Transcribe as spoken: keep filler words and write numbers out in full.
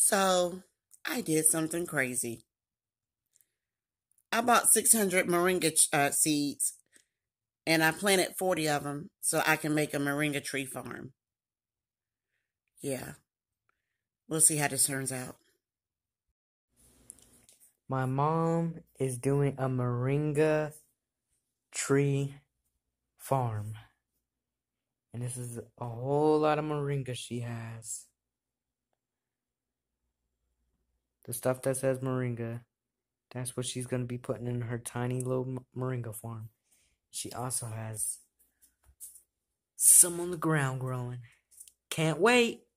So I did something crazy. I bought six hundred moringa uh, seeds and I planted forty of them so I can make a moringa tree farm. Yeah, we'll see how this turns out. My mom is doing a moringa tree farm. And this is a whole lot of moringa she has. The stuff that says moringa, that's what she's going to be putting in her tiny little moringa farm. She also has some on the ground growing. Can't wait.